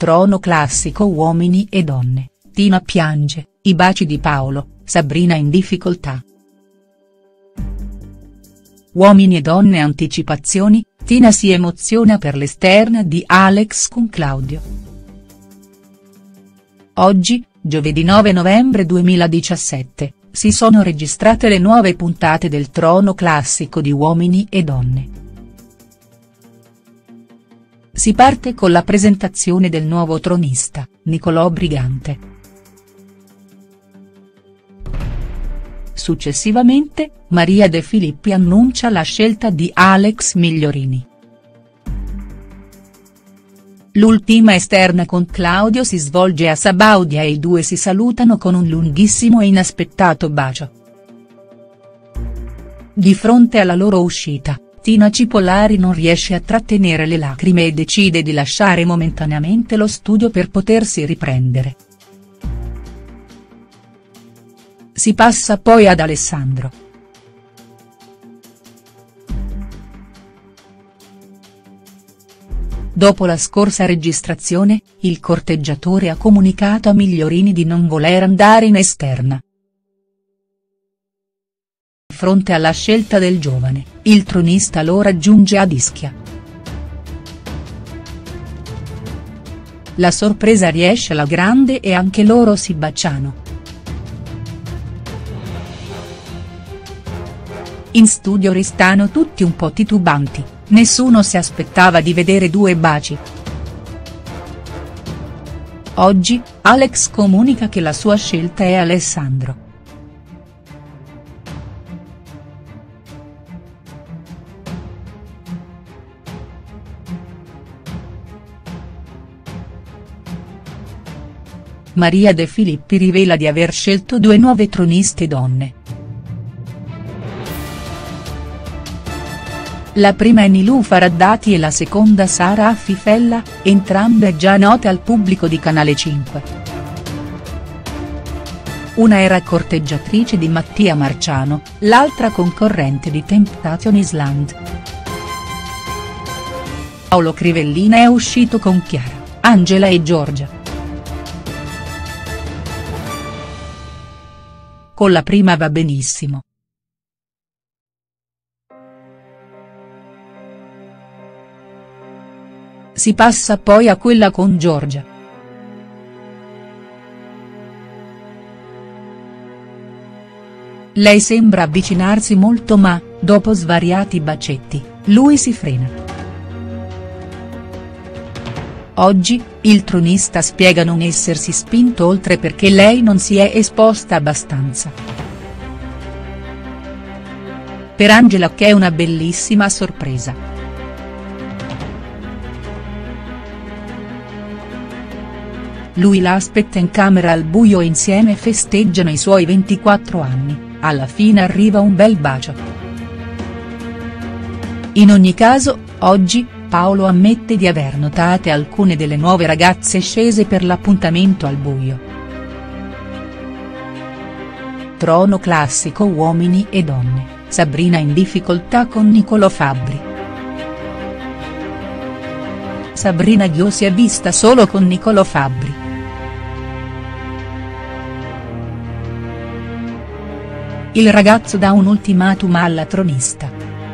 Trono classico uomini e donne, Tina piange, i baci di Paolo, Sabrina in difficoltà. Uomini e donne anticipazioni, Tina si emoziona per l'esterna di Alex con Claudio. Oggi, giovedì 9 novembre 2017, si sono registrate le nuove puntate del Trono classico di Uomini e donne. Si parte con la presentazione del nuovo tronista, Nicolò Brigante. Successivamente, Maria De Filippi annuncia la scelta di Alex Migliorini. L'ultima esterna con Claudio si svolge a Sabaudia e i due si salutano con un lunghissimo e inaspettato bacio. Di fronte alla loro uscita, Tina Cipollari non riesce a trattenere le lacrime e decide di lasciare momentaneamente lo studio per potersi riprendere. Si passa poi ad Alessandro. Dopo la scorsa registrazione, il corteggiatore ha comunicato a Migliorini di non voler andare in esterna. Di fronte alla scelta del giovane, il tronista lo raggiunge ad Ischia. La sorpresa riesce alla grande e anche loro si baciano. In studio restano tutti un po' titubanti, nessuno si aspettava di vedere due baci. Oggi, Alex comunica che la sua scelta è Alessandro. Maria De Filippi rivela di aver scelto due nuove troniste donne. La prima è Nilufa Raddati e la seconda Sara Affifella, entrambe già note al pubblico di Canale 5. Una era corteggiatrice di Mattia Marciano, l'altra concorrente di Temptation Island. Paolo Crivellina è uscito con Chiara, Angela e Giorgia. Con la prima va benissimo. Si passa poi a quella con Giorgia. Lei sembra avvicinarsi molto ma, dopo svariati bacetti, lui si frena. Oggi, il tronista spiega non essersi spinto oltre perché lei non si è esposta abbastanza. Per Angela che è una bellissima sorpresa. Lui la aspetta in camera al buio e insieme festeggiano i suoi 24 anni, alla fine arriva un bel bacio. In ogni caso, oggi, Paolo ammette di aver notate alcune delle nuove ragazze scese per l'appuntamento al buio. Trono classico uomini e donne, Sabrina in difficoltà con Nicolò Fabbri. Sabrina Ghio si è vista solo con Nicolò Fabbri. Il ragazzo dà un ultimatum alla tronista.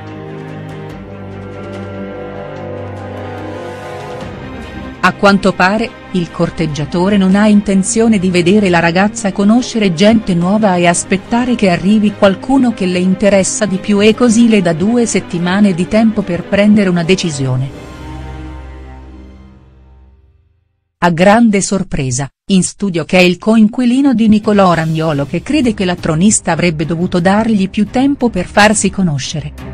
A quanto pare, il corteggiatore non ha intenzione di vedere la ragazza conoscere gente nuova e aspettare che arrivi qualcuno che le interessa di più e così le dà 2 settimane di tempo per prendere una decisione. A grande sorpresa, in studio c'è il coinquilino di Nicolò Ragnolo che crede che la tronista avrebbe dovuto dargli più tempo per farsi conoscere.